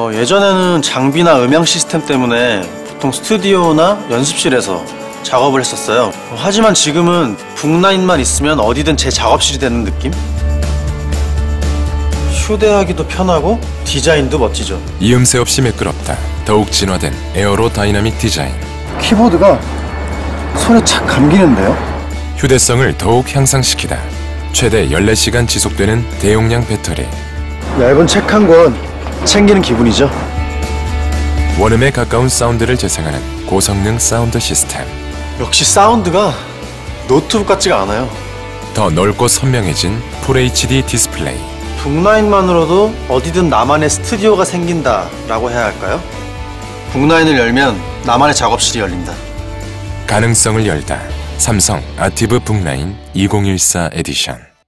예전에는 장비나 음향 시스템 때문에 보통 스튜디오나 연습실에서 작업을 했었어요. 하지만 지금은 북라인만 있으면 어디든 제 작업실이 되는 느낌? 휴대하기도 편하고 디자인도 멋지죠. 이음새 없이 매끄럽다. 더욱 진화된 에어로 다이나믹 디자인. 키보드가 손에 착 감기는데요? 휴대성을 더욱 향상시키다. 최대 14시간 지속되는 대용량 배터리. 얇은 책 한 권 챙기는 기분이죠. 원음에 가까운 사운드를 재생하는 고성능 사운드 시스템. 역시 사운드가 노트북 같지가 않아요. 더 넓고 선명해진 FHD 디스플레이. 북라인만으로도 어디든 나만의 스튜디오가 생긴다라고 해야 할까요? 북라인을 열면 나만의 작업실이 열린다. 가능성을 열다. 삼성 아티브 북라인 2014 에디션.